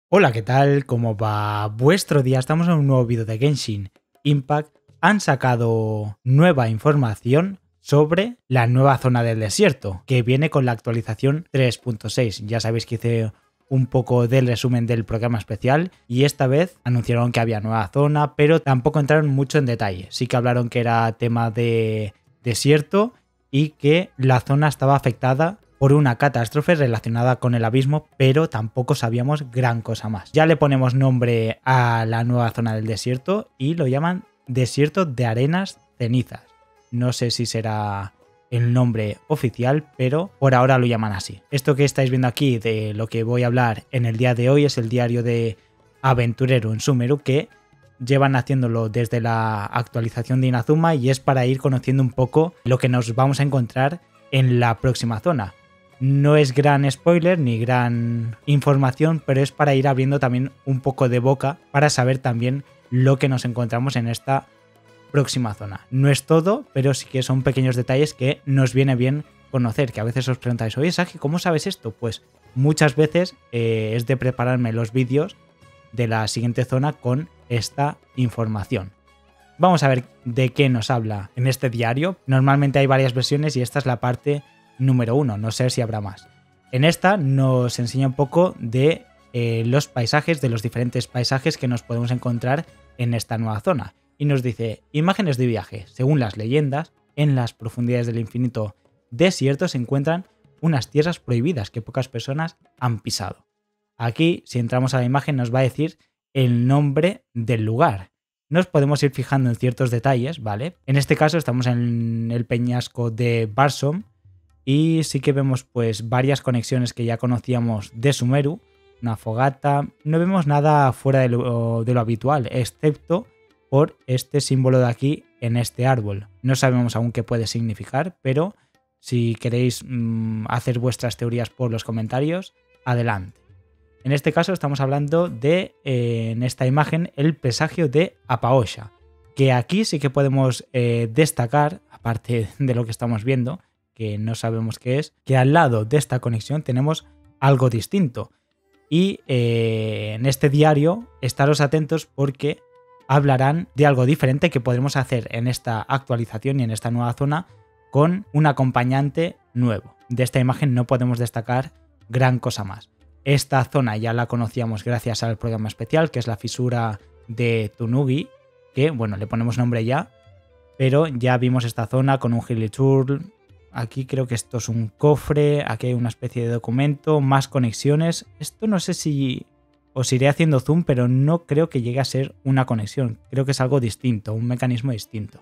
Hola, ¿qué tal? ¿Cómo va vuestro día? Estamos en un nuevo vídeo de Genshin Impact. Han sacado nueva información sobre la nueva zona del desierto, que viene con la actualización 3.6. Ya sabéis que hice un poco del resumen del programa especial y esta vez anunciaron que había nueva zona, pero tampoco entraron mucho en detalle. Sí que hablaron que era tema de desierto y que la zona estaba afectada por una catástrofe relacionada con el abismo, pero tampoco sabíamos gran cosa más. Ya le ponemos nombre a la nueva zona del desierto y lo llaman Desierto de Arenas Cenizas. No sé si será el nombre oficial, pero por ahora lo llaman así. Esto que estáis viendo aquí de lo que voy a hablar en el día de hoy es el diario de Aventurero en Sumeru, que llevan haciéndolo desde la actualización de Inazuma y es para ir conociendo un poco lo que nos vamos a encontrar en la próxima zona. No es gran spoiler ni gran información, pero es para ir abriendo también un poco de boca para saber también lo que nos encontramos en esta próxima zona. No es todo, pero sí que son pequeños detalles que nos viene bien conocer, que a veces os preguntáis, oye Sagi, ¿cómo sabes esto? Pues muchas veces es de prepararme los vídeos de la siguiente zona con esta información. Vamos a ver de qué nos habla en este diario. Normalmente hay varias versiones y esta es la parte número 1, no sé si habrá más. En esta nos enseña un poco de los paisajes, de los diferentes paisajes que nos podemos encontrar en esta nueva zona. Y nos dice, imágenes de viaje. Según las leyendas, en las profundidades del infinito desierto se encuentran unas tierras prohibidas que pocas personas han pisado. Aquí, si entramos a la imagen, nos va a decir el nombre del lugar. Nos podemos ir fijando en ciertos detalles, ¿vale? En este caso estamos en el peñasco de Barsom y sí que vemos pues varias conexiones que ya conocíamos de Sumeru, una fogata. No vemos nada fuera de lo habitual, excepto por este símbolo de aquí en este árbol. No sabemos aún qué puede significar, pero si queréis hacer vuestras teorías por los comentarios, adelante. En este caso estamos hablando de, en esta imagen, el presagio de Apaosha, que aquí sí que podemos destacar, aparte de lo que estamos viendo, que no sabemos qué es, que al lado de esta conexión tenemos algo distinto. Y en este diario, estaros atentos porque hablarán de algo diferente que podremos hacer en esta actualización y en esta nueva zona con un acompañante nuevo. De esta imagen no podemos destacar gran cosa más. Esta zona ya la conocíamos gracias al programa especial, que es la fisura de Tunugi, que bueno, le ponemos nombre ya, pero ya vimos esta zona con un Hilichurl. Aquí creo que esto es un cofre, aquí hay una especie de documento, más conexiones. Esto no sé si os iré haciendo zoom, pero no creo que llegue a ser una conexión. Creo que es algo distinto, un mecanismo distinto.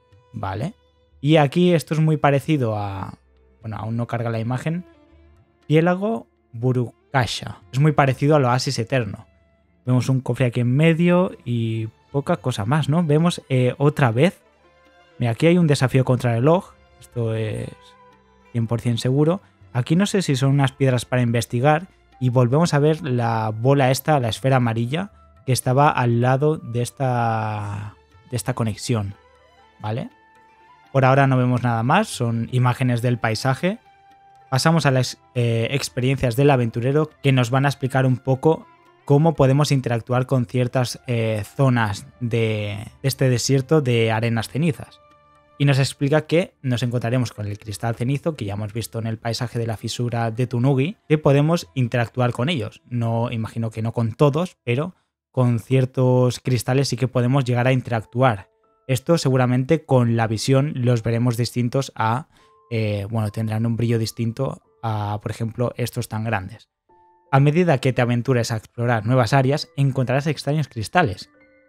Vale. Y aquí esto es muy parecido a... Bueno, aún no carga la imagen. Piélago Burukasha. Es muy parecido al Oasis Eterno. Vemos un cofre aquí en medio y poca cosa más, ¿no? Vemos otra vez. Mira, aquí hay un desafío contra el reloj. Esto es 100% seguro. Aquí no sé si son unas piedras para investigar. Y volvemos a ver la bola esta, la esfera amarilla, que estaba al lado de esta conexión. ¿Vale? Por ahora no vemos nada más. Son imágenes del paisaje. Pasamos a las experiencias del aventurero, que nos van a explicar un poco cómo podemos interactuar con ciertas zonas de este desierto de arenas cenizas. Y nos explica que nos encontraremos con el cristal cenizo, que ya hemos visto en el paisaje de la fisura de Tunugi, que podemos interactuar con ellos. No, imagino que no con todos, pero con ciertos cristales sí que podemos llegar a interactuar. Esto seguramente con la visión los veremos distintos a... bueno, tendrán un brillo distinto a, por ejemplo, estos tan grandes. A medida que te aventuras a explorar nuevas áreas, encontrarás extraños cristales,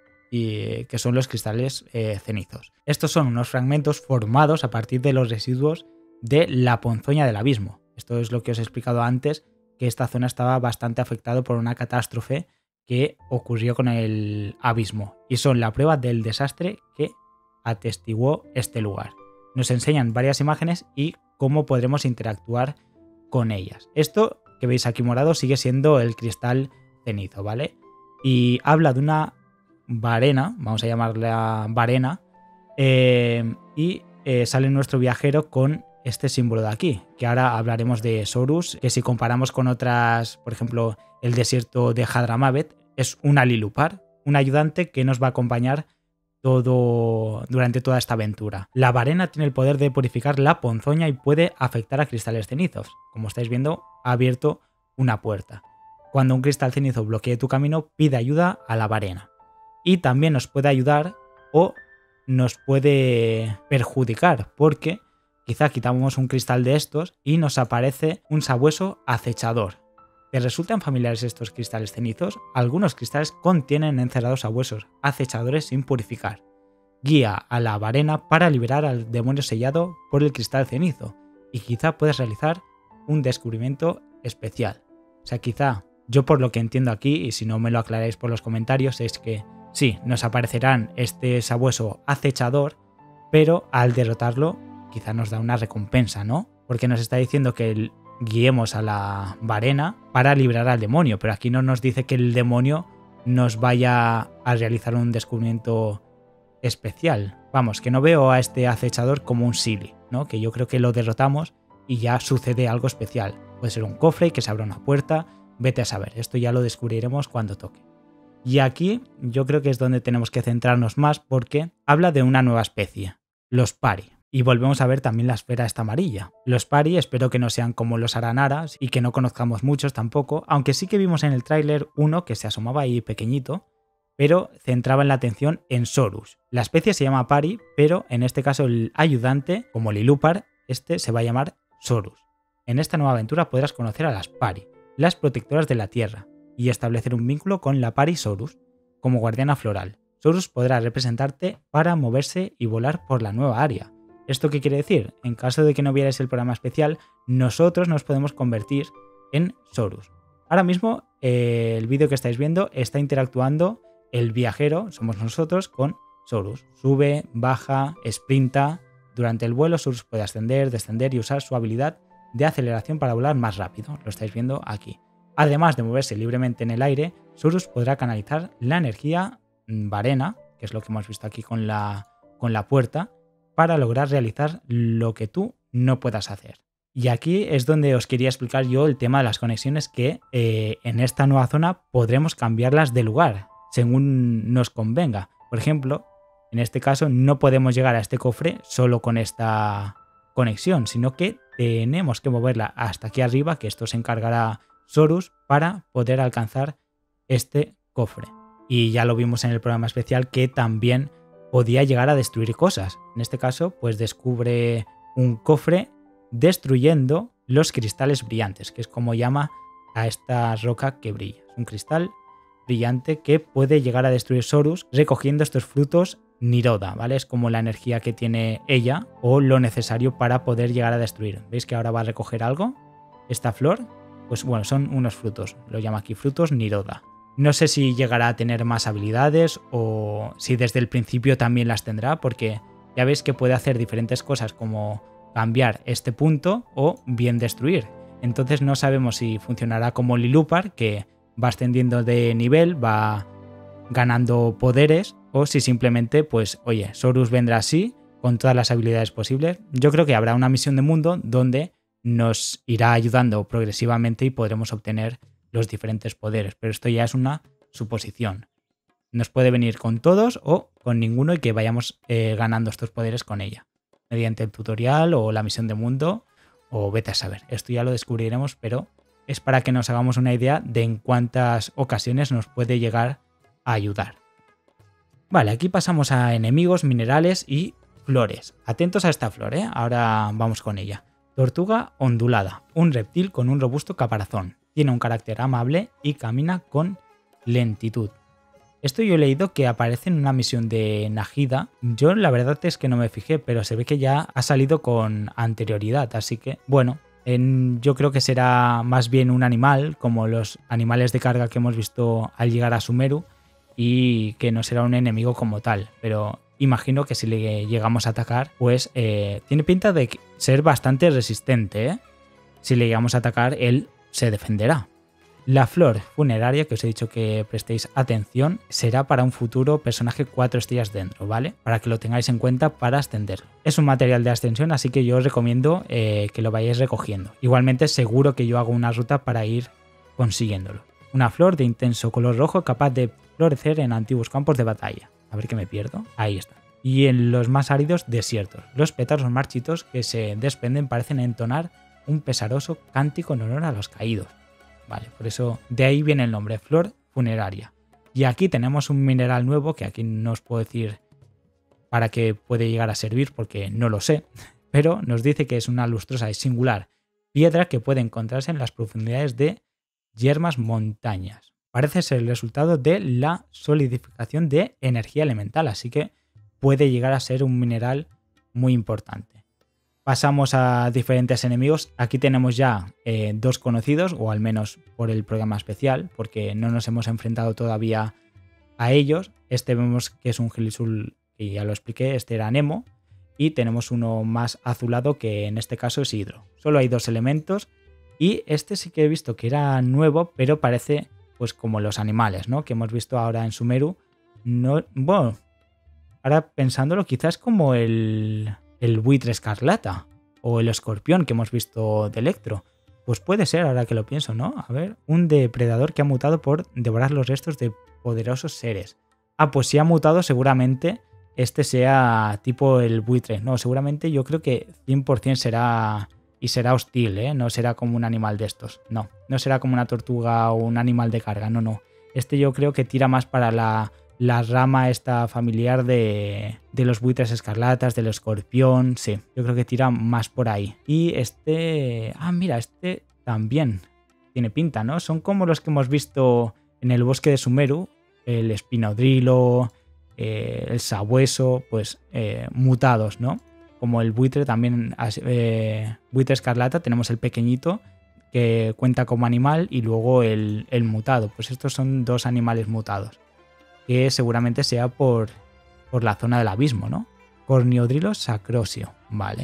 y que son los cristales cenizos. Estos son unos fragmentos formados a partir de los residuos de la ponzoña del abismo. Esto es lo que os he explicado antes, que esta zona estaba bastante afectada por una catástrofe que ocurrió con el abismo, y son la prueba del desastre que atestiguó este lugar. Nos enseñan varias imágenes y cómo podremos interactuar con ellas. Esto que veis aquí morado sigue siendo el cristal cenizo, ¿vale? Y habla de una varena, vamos a llamarla varena, y sale nuestro viajero con este símbolo de aquí, que ahora hablaremos de Sorus, que si comparamos con otras, por ejemplo, el desierto de Hadramavet, es una Lilupar, un ayudante que nos va a acompañar durante toda esta aventura. La varena tiene el poder de purificar la ponzoña y puede afectar a cristales cenizos. Como estáis viendo, ha abierto una puerta. Cuando un cristal cenizo bloquee tu camino, pide ayuda a la varena. Y también nos puede ayudar o nos puede perjudicar, porque quizá quitamos un cristal de estos y nos aparece un sabueso acechador. ¿Te resultan familiares estos cristales cenizos? Algunos cristales contienen encerrados sabuesos acechadores sin purificar. Guía a la varena para liberar al demonio sellado por el cristal cenizo y quizá puedas realizar un descubrimiento especial. O sea, quizá yo por lo que entiendo aquí, y si no me lo aclaráis por los comentarios, es que sí, nos aparecerán este sabueso acechador, pero al derrotarlo quizá nos da una recompensa, ¿no? Porque nos está diciendo que guiemos a la varena para liberar al demonio, pero aquí no nos dice que el demonio nos vaya a realizar un descubrimiento especial. Vamos, que no veo a este acechador como un silly, ¿no? Que yo creo que lo derrotamos y ya sucede algo especial. Puede ser un cofre y que se abra una puerta, vete a saber, esto ya lo descubriremos cuando toque. Y aquí yo creo que es donde tenemos que centrarnos más porque habla de una nueva especie, los pari. Y volvemos a ver también la esfera esta amarilla. Los pari espero que no sean como los aranaras y que no conozcamos muchos tampoco, aunque sí que vimos en el tráiler uno que se asomaba ahí pequeñito, pero centraba la atención en Sorus. La especie se llama pari, pero en este caso el ayudante, como Lilupar, este se va a llamar Sorus. En esta nueva aventura podrás conocer a las pari, las protectoras de la tierra, y establecer un vínculo con la pari Sorus, como guardiana floral. Sorus podrá representarte para moverse y volar por la nueva área. ¿Esto qué quiere decir? En caso de que no vierais el programa especial, nosotros nos podemos convertir en Sorus. Ahora mismo el vídeo que estáis viendo está interactuando el viajero, somos nosotros, con Sorus. Sube, baja, sprinta. Durante el vuelo Sorus puede ascender, descender y usar su habilidad de aceleración para volar más rápido. Lo estáis viendo aquí. Además de moverse libremente en el aire, Sorus podrá canalizar la energía varena, que es lo que hemos visto aquí con la puerta, para lograr realizar lo que tú no puedas hacer. Y aquí es donde os quería explicar yo el tema de las conexiones que en esta nueva zona podremos cambiarlas de lugar, según nos convenga. Por ejemplo, en este caso no podemos llegar a este cofre solo con esta conexión, sino que tenemos que moverla hasta aquí arriba, que esto se encargará Sorus, para poder alcanzar este cofre. Y ya lo vimos en el programa especial que también podía llegar a destruir cosas. En este caso, pues descubre un cofre destruyendo los cristales brillantes, que es como llama a esta roca que brilla. Es un cristal brillante que puede llegar a destruir Sorus recogiendo estos frutos Niroda, ¿vale? Es como la energía que tiene ella o lo necesario para poder llegar a destruir. ¿Veis que ahora va a recoger algo? Esta flor, pues bueno, son unos frutos. Lo llama aquí frutos Niroda. No sé si llegará a tener más habilidades o si desde el principio también las tendrá, porque ya veis que puede hacer diferentes cosas como cambiar este punto o bien destruir. Entonces no sabemos si funcionará como Lilupar, que va ascendiendo de nivel, va ganando poderes, o si simplemente, pues, oye, Sorus vendrá así, con todas las habilidades posibles. Yo creo que habrá una misión de mundo donde nos irá ayudando progresivamente y podremos obtener los diferentes poderes, pero esto ya es una suposición. Nos puede venir con todos o con ninguno y que vayamos ganando estos poderes con ella, mediante el tutorial o la misión de mundo, o vete a saber. Esto ya lo descubriremos, pero es para que nos hagamos una idea de en cuántas ocasiones nos puede llegar a ayudar. Vale, aquí pasamos a enemigos, minerales y flores. Atentos a esta flor, ¿eh? Ahora vamos con ella. Tortuga ondulada, un reptil con un robusto caparazón. Tiene un carácter amable y camina con lentitud. Esto yo he leído que aparece en una misión de Najida. Yo la verdad es que no me fijé, pero se ve que ya ha salido con anterioridad. Así que, bueno, yo creo que será más bien un animal, como los animales de carga que hemos visto al llegar a Sumeru, y que no será un enemigo como tal. Pero imagino que si le llegamos a atacar, pues tiene pinta de ser bastante resistente, ¿eh? Si le llegamos a atacar, él se defenderá. La flor funeraria, que os he dicho que prestéis atención, será para un futuro personaje 4 estrellas dentro, ¿vale? Para que lo tengáis en cuenta para ascenderlo. Es un material de ascensión, así que yo os recomiendo que lo vayáis recogiendo. Igualmente seguro que yo hago una ruta para ir consiguiéndolo. Una flor de intenso color rojo capaz de florecer en antiguos campos de batalla. A ver que me pierdo. Ahí está. Y en los más áridos desiertos. Los pétalos marchitos que se desprenden parecen entonar un pesaroso cántico en honor a los caídos. Vale, por eso de ahí viene el nombre, flor funeraria. Y aquí tenemos un mineral nuevo que aquí no os puedo decir para qué puede llegar a servir porque no lo sé, pero nos dice que es una lustrosa y singular piedra que puede encontrarse en las profundidades de yermas montañas. Parece ser el resultado de la solidificación de energía elemental, así que puede llegar a ser un mineral muy importante. Pasamos a diferentes enemigos. Aquí tenemos ya 2 conocidos, o al menos por el programa especial, porque no nos hemos enfrentado todavía a ellos. Este vemos que es un Gilisul, que ya lo expliqué, este era Nemo. Y tenemos uno más azulado, que en este caso es Hidro. Solo hay 2 elementos. Y este sí que he visto que era nuevo, pero parece pues como los animales, ¿no? Que hemos visto ahora en Sumeru. No, bueno, ahora pensándolo, quizás como el buitre escarlata o el escorpión que hemos visto de Electro. Pues puede ser, ahora que lo pienso, ¿no? A ver, un depredador que ha mutado por devorar los restos de poderosos seres. Ah, pues si ha mutado seguramente este sea tipo el buitre. No, seguramente yo creo que 100% será y será hostil, ¿eh? No será como un animal de estos. No, no será como una tortuga o un animal de carga, no, no. Este yo creo que tira más para la rama esta familiar de los buitres escarlatas, del escorpión, sí, yo creo que tira más por ahí. Y este... Ah, mira, este también tiene pinta, ¿no? Son como los que hemos visto en el bosque de Sumeru, el espinodrilo, el sabueso, pues mutados, ¿no? Como el buitre también, buitre escarlata, tenemos el pequeñito que cuenta como animal y luego el mutado. Pues estos son 2 animales mutados, que seguramente sea por la zona del abismo, ¿no? Corniodrilo sacrosio, vale.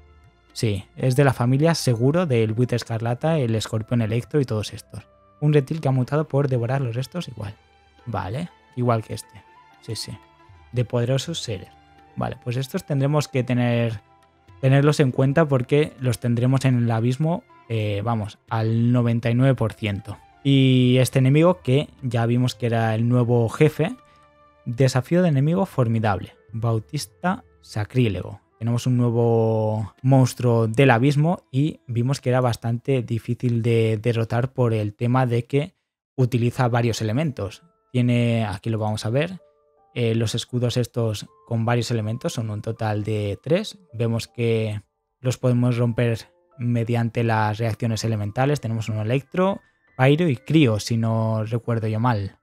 Sí, es de la familia seguro del buitre escarlata, el escorpión electro y todos estos. Un reptil que ha mutado por devorar los restos igual. Vale, igual que este. Sí, sí. De poderosos seres. Vale, pues estos tendremos que tenerlos en cuenta porque los tendremos en el abismo, vamos, al 99%. Y este enemigo, que ya vimos que era el nuevo jefe, desafío de enemigo formidable, Bautista Sacrílego. Tenemos un nuevo monstruo del abismo y vimos que era bastante difícil de derrotar por el tema de que utiliza varios elementos. Tiene, aquí lo vamos a ver, los escudos estos con varios elementos, son un total de 3. Vemos que los podemos romper mediante las reacciones elementales. Tenemos un electro, Pyro y Crío, si no recuerdo yo mal.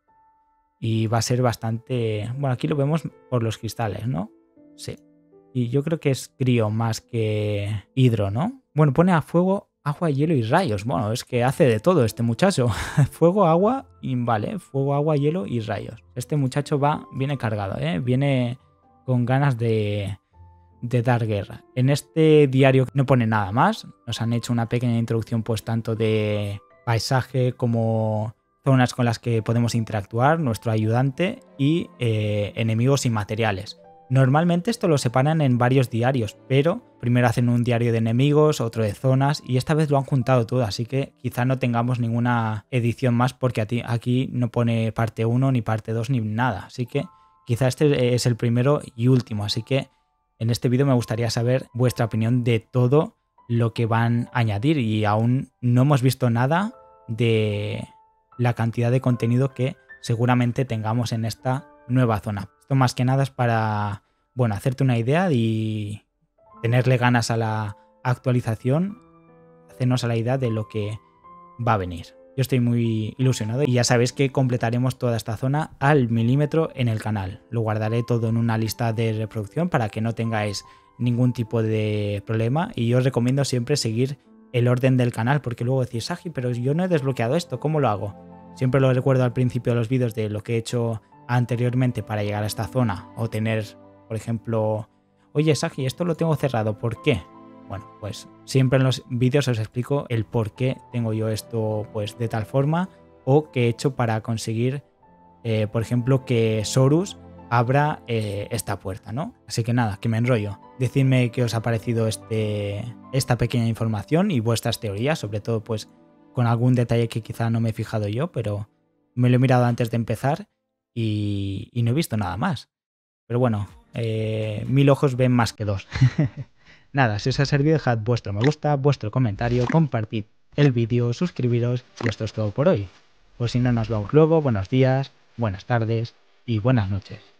Y va a ser bastante... Bueno, aquí lo vemos por los cristales, ¿no? Sí. Y yo creo que es Crío más que Hidro, ¿no? Bueno, pone a fuego, agua, hielo y rayos. Bueno, es que hace de todo este muchacho. Fuego, agua y vale, fuego, agua, hielo y rayos. Este muchacho viene cargado, ¿eh? Viene con ganas de dar guerra. En este diario no pone nada más. Nos han hecho una pequeña introducción pues tanto de paisaje como zonas con las que podemos interactuar, nuestro ayudante y enemigos y materiales. Normalmente esto lo separan en varios diarios, pero primero hacen un diario de enemigos, otro de zonas y esta vez lo han juntado todo, así que quizá no tengamos ninguna edición más porque aquí no pone parte 1 ni parte 2 ni nada, así que quizá este es el primero y último, así que en este vídeo me gustaría saber vuestra opinión de todo lo que van a añadir y aún no hemos visto nada de la cantidad de contenido que seguramente tengamos en esta nueva zona. Esto más que nada es para, bueno, hacerte una idea y tenerle ganas a la actualización, hacernos a la idea de lo que va a venir. Yo estoy muy ilusionado y ya sabéis que completaremos toda esta zona al milímetro en el canal. Lo guardaré todo en una lista de reproducción para que no tengáis ningún tipo de problema y yo os recomiendo siempre seguir el orden del canal porque luego decís, Saji, pero yo no he desbloqueado esto, ¿cómo lo hago? Siempre lo recuerdo al principio de los vídeos de lo que he hecho anteriormente para llegar a esta zona o tener, por ejemplo, oye Saji, esto lo tengo cerrado, ¿por qué? Bueno, pues siempre en los vídeos os explico el por qué tengo yo esto pues de tal forma o qué he hecho para conseguir, por ejemplo, que Sorus abra esta puerta, ¿no? Así que nada, que me enrollo. Decidme qué os ha parecido esta pequeña información y vuestras teorías, sobre todo pues con algún detalle que quizá no me he fijado yo, pero me lo he mirado antes de empezar y no he visto nada más. Pero bueno, 1000 ojos ven más que 2. Nada, si os ha servido dejad vuestro me gusta, vuestro comentario, compartid el vídeo, suscribiros y esto es todo por hoy. Pues si no nos vemos luego, buenos días, buenas tardes y buenas noches.